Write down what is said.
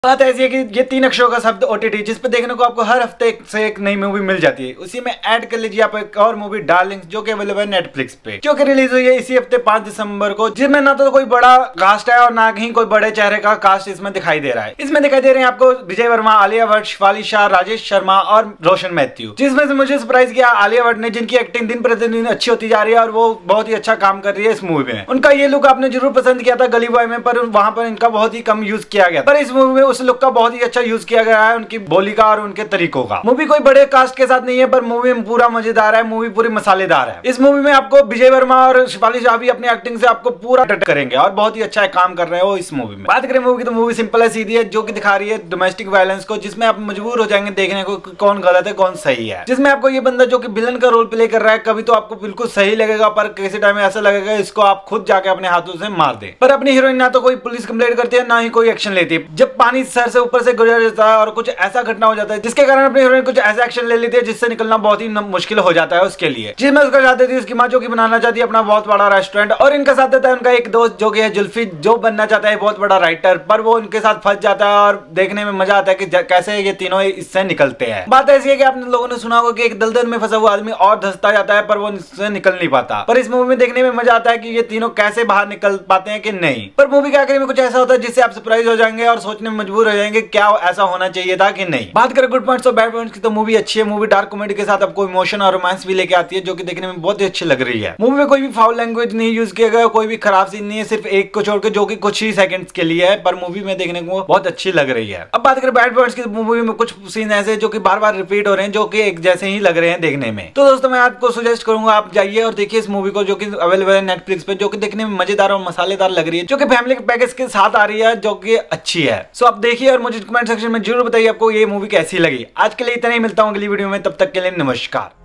बात ऐसी है कि ये 3 अक्षरों का शब्द OTT, जिस पे देखने को आपको हर हफ्ते से एक नई मूवी मिल जाती है। उसी में ऐड कर लीजिए आप एक और मूवी डार्लिंग्स, जो कि अवेलेबल है नेटफ्लिक्स पे, जो कि रिलीज हुई है इसी हफ्ते 5 दिसंबर को, जिसमें ना तो कोई बड़ा कास्ट है और ना ही कोई बड़े चेहरे का कास्ट इसमें दिखाई दे रहा है। इसमें दिखाई दे रहे हैं आपको विजय वर्मा, आलिया भट्ट, शिफाली शाह, राजेश शर्मा और रोशन मैथ्यू। जिसमें से मुझे सरप्राइज किया आलिया भट्ट ने, जिनकी एक्टिंग दिन प्रतिदिन अच्छी होती जा रही है और वो बहुत ही अच्छा काम कर रही है इस मूवी में। उनका ये लुक आपने जरूर पसंद किया था गली बॉय में, पर वहां पर इनका बहुत ही कम यूज किया गया, पर इस मूवी में उस लुक का बहुत ही अच्छा यूज किया गया है, उनकी बोली का और उनके तरीकों का। मूवी कोई बड़े कास्ट के साथ नहीं है, पर मूवी पूरा मजेदार है, मूवी पूरी मसालेदार है। इस मूवी में आपको विजय वर्मा और शिफाली शाह भी अपनी एक्टिंग से आपको पूरा टट करेंगे और बहुत ही अच्छा काम कर रहे हो इस मूवी में। बात करें मूवी की तो मूवी सिंपल है, सीधी है, जो कि दिखा रही है डोमेस्टिक वायलेंस को, जिसमें आप मजबूर हो जाएंगे देखने को कौन गलत है कौन सही है। जिसमें आपको ये बंदा जो कि विलन का रोल प्ले कर रहा है, कभी तो आपको बिल्कुल सही लगेगा, पर किसी टाइम ऐसा लगेगा इसको आप खुद जाके अपने हाथों से मार दे। पर अपनी हीरोइन ना तो कोई पुलिस कंप्लेंट करती है, ना ही कोई एक्शन लेती है। जब पानी सर से ऊपर से गुजर जाता है और कुछ ऐसा घटना हो जाता है जिसके कारण अपनी हीरोइन कुछ ऐसा एक्शन ले लेती है जिससे निकलना बहुत ही मुश्किल हो जाता है उसके लिए। जिसमें उसका साथ देती है उसकी माँ, जो कि बनाना चाहती है अपना बहुत बड़ा रेस्टोरेंट, और इनका साथ देता है उनका एक दोस्त जो कि है जुल्फी, जो बनना चाहता है बहुत बड़ा राइटर, पर वो उनके साथ फंस जाता है और देखने में मजा आता है कि कैसे ये तीनों इससे निकलते हैं। बात ऐसी है कि आपने लोगों ने सुना होगा कि एक दलदल में फंसा हुआ आदमी और धंसता जाता है, पर वो इससे निकल नहीं पाता। पर इस मूवी में देखने में मजा आता है कि ये तीनों कैसे बाहर निकल पाते हैं कि नहीं। पर मूवी के आखिर में कुछ ऐसा होता है जिससे आप सरप्राइज हो जाएंगे और सोचने में मजबूर हो जाएंगे क्या ऐसा होना चाहिए था कि नहीं। बात करें गुड पॉइंट्स और बैड पॉइंट्स की तो मूवी अच्छी है। मूवी डार्क कॉमेडी के साथ आपको इमोशन और रोमांस भी लेके आती है, जो कि देखने में बहुत ही अच्छी लग रही है। मूवी में कोई भी फाउल लैंग्वेज नहीं यूज किया गया, कोई भी खराब सीन नहीं है, सिर्फ एक को छोड़ के, जो कि कुछ ही सेकंड्स के लिए है, पर मूवी में देखने को बहुत अच्छी लग रही है। अब बात करें बैड पॉइंट्स की, मूवी में कुछ सीन ऐसे जो कि बार बार रिपीट हो रहे हैं, जो कि एक जैसे ही लग रहे हैं देखने में। तो दोस्तों मैं आपको सजेस्ट करूंगा आप जाइए और देखिए इस मूवी को, जो कि अवेलेबल है नेटफ्लिक्स पे, जो कि देखने में मजेदार और मसालेदार लग रही है, जो कि फैमिली पैकेज के साथ आ रही है, जो कि अच्छी है। सो आप देखिए और मुझे कमेंट सेक्शन में जरूर बताइए आपको ये मूवी कैसी लगी। आज के लिए इतना ही, मिलता हूं अगली वीडियो में, तब तक के लिए नमस्कार।